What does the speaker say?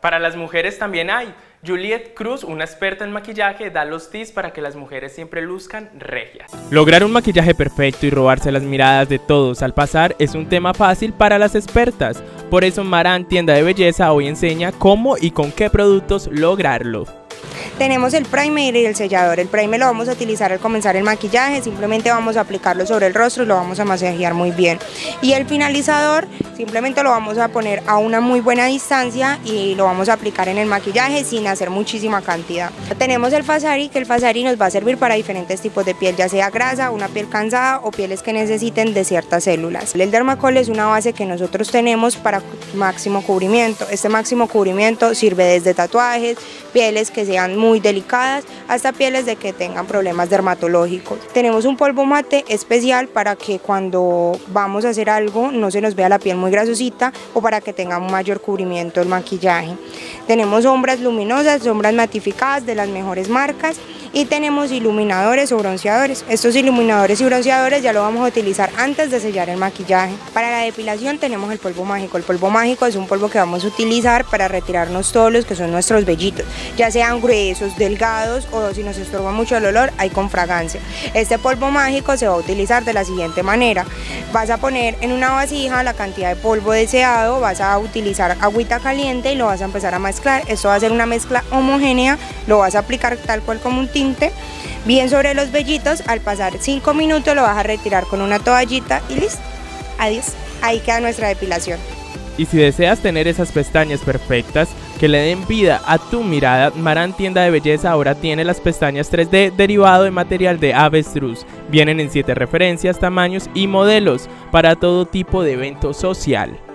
Para las mujeres también hay. Juliet Cruz, una experta en maquillaje, da los tips para que las mujeres siempre luzcan regias. Lograr un maquillaje perfecto y robarse las miradas de todos al pasar es un tema fácil para las expertas. Por eso Maran Tienda de Belleza hoy enseña cómo y con qué productos lograrlo. Tenemos el primer y el sellador. El primer lo vamos a utilizar al comenzar el maquillaje, simplemente vamos a aplicarlo sobre el rostro y lo vamos a masajear muy bien. Y el finalizador simplemente lo vamos a poner a una muy buena distancia y lo vamos a aplicar en el maquillaje sin hacer muchísima cantidad. Tenemos el Fasari, que el Fasari nos va a servir para diferentes tipos de piel, ya sea grasa, una piel cansada o pieles que necesiten de ciertas células. El Dermacol es una base que nosotros tenemos para máximo cubrimiento. Este máximo cubrimiento sirve desde tatuajes, pieles que sean muy delicadas, hasta pieles de que tengan problemas dermatológicos. Tenemos un polvo mate especial para que cuando vamos a hacer algo no se nos vea la piel muy grasosita o para que tenga un mayor cubrimiento el maquillaje. Tenemos sombras luminosas, sombras matificadas de las mejores marcas y tenemos iluminadores o bronceadores. Estos iluminadores y bronceadores ya lo vamos a utilizar antes de sellar el maquillaje. Para la depilación tenemos el polvo mágico. El polvo mágico es un polvo que vamos a utilizar para retirarnos todos los que son nuestros vellitos, ya sean gruesos, delgados o si nos estorba mucho el olor, hay con fragancia. Este polvo mágico se va a utilizar de la siguiente manera. Vas a poner en una vasija la cantidad de polvo deseado, vas a utilizar agüita caliente y lo vas a empezar a mezclar. Esto va a ser una mezcla homogénea, lo vas a aplicar tal cual como un tinte bien sobre los vellitos. Al pasar 5 minutos lo vas a retirar con una toallita y listo, adiós, ahí queda nuestra depilación. Y si deseas tener esas pestañas perfectas que le den vida a tu mirada, Maran Tienda de Belleza ahora tiene las pestañas 3D derivado de material de avestruz. Vienen en 7 referencias, tamaños y modelos para todo tipo de evento social.